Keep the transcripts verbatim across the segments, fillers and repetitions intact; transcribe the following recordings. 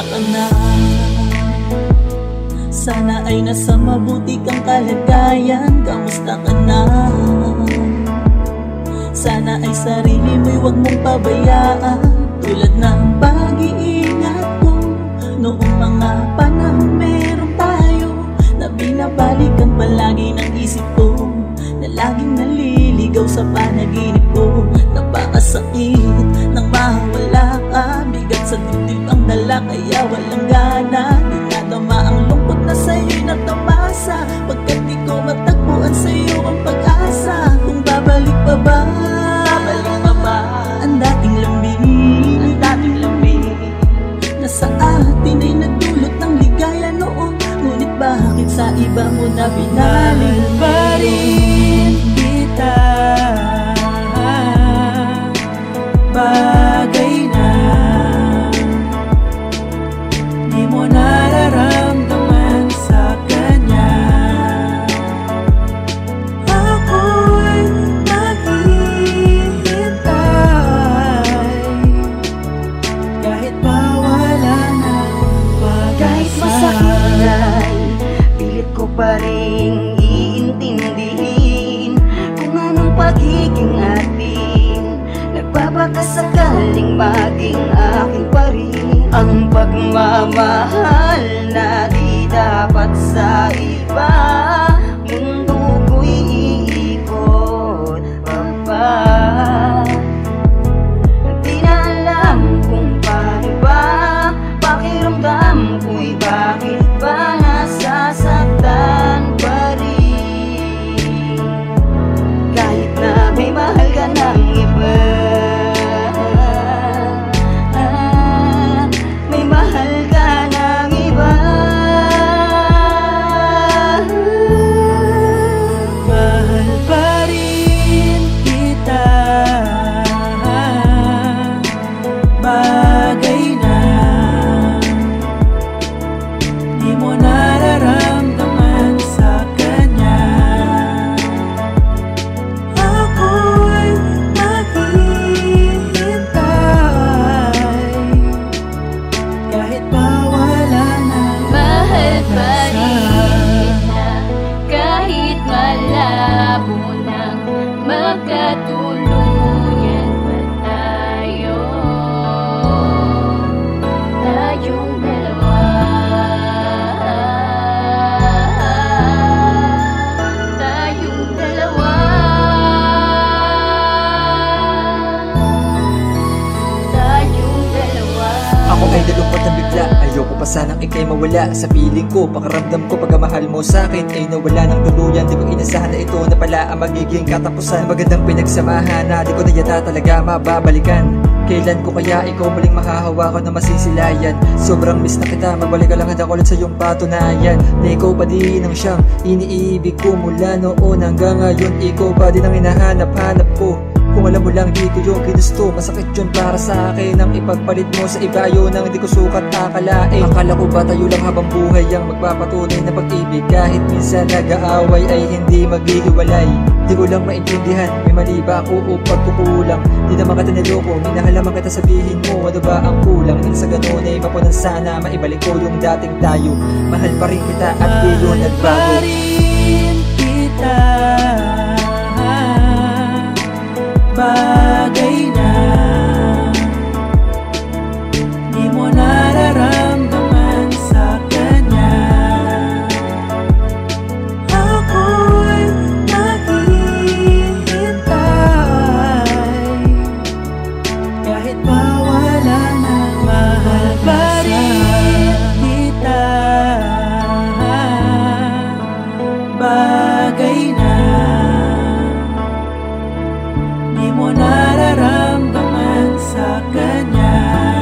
ka na. Sana ay nasa mabuti kang kalagayan. Kamusta ka na? Sana ay sarili mo'y huwag mong pabayaan, tulad ng pag-iingat ko noong mga panahon meron tayo, na binabalikan palagi ng isip ko, na laging naliligaw sa panaginip ko. Napakasakit nang mawala ka, bigat sa dibdib ang dala kaya walang gana. Dinadama ang lungkot na sa'yo'y natamasa, pagkat di ko matagpuan sa'yo ang pag-asa. Kung babalik pa ba, babalik pa ba ang dating lambing, ang dating lambing na sa atin ay nagdulot ng ligaya noon. Ngunit bakit sa iba mo na binaling? Mahal pa rin kita, bagay na di mo nararamdaman sa kanya. Ako'y naghihintay kahit pa wala na pag-asa. Kahit masakit ay pilit ko pa rin iintindihin kung anong pagiging atin. Nagbabakasakaling maging akin pa rin ang pagmamahal na di dapat sa iba. Mundo ko'y iikot pa ba? Di na alam kung paano ba, pakiramdam ko'y bakit ba nasasaktan pa rin, kahit na may mahal ka ng iba. Ah, may mahal ka ng iba. Mahal pa rin kita, bagay na di mo nararamdaman sa kanya. Ako'y naghihintay kahit pa wala na Mahal pa rin pag-asa. kita, kahit malabo nang magkatuluyan pa tayo. Tayong dalawa, tayong dalawa. Tayong dalawa. Ako ay nalungkot ng bigla, ayoko pa sanang ikay mawala sa piling ko. Pakaramdam ko pagkamahal mo sa'kin ay nawala ng tuluyan. Di ko inasahan na ito na pala ang magiging katapusan. Magandang pinagsamahan na di ko na yata talaga mababalikan. Kailan ko kaya ikaw muling mahahawa ko na masisilayan? Sobrang miss na kita, magbalik ka lang handa ko ulit sa iyong patunayan na ikaw pa din ang siyang iniibig ko mula noon hanggang ngayon. Ikaw pa din ang hinahanap-hanap ko. Kung alam mo lang di ko yung ginusto, masakit yun para sa akin ang ipagpalit mo sa iba. Yun ang di ko sukat akalain. Akala ko ba tayo lang habang buhay ang magpapatunay na pag-ibig, kahit minsan nag-aaway ay hindi maghihiwalay. Di ko lang maintindihan, may mali ba ako o pagkukulang? Di naman kita niloko, minahal naman kita, sabihin mo ano ba ang kulang? Nang sa ganun ay mapunan sana maibalik ko yung dating tayo. Mahal pa rin kita at di yun Mahal pa nagbago. rin kita, bagay na di mo nararamdaman sa kanya. Ako'y naghihintay kahit pa wala na. Mahal pa rin kita, bagay na di mo nararamdaman sa kanya.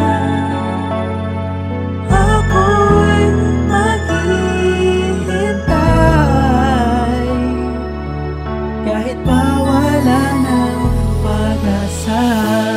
Ako'y maghihintay kahit pa wala ng pag-asa.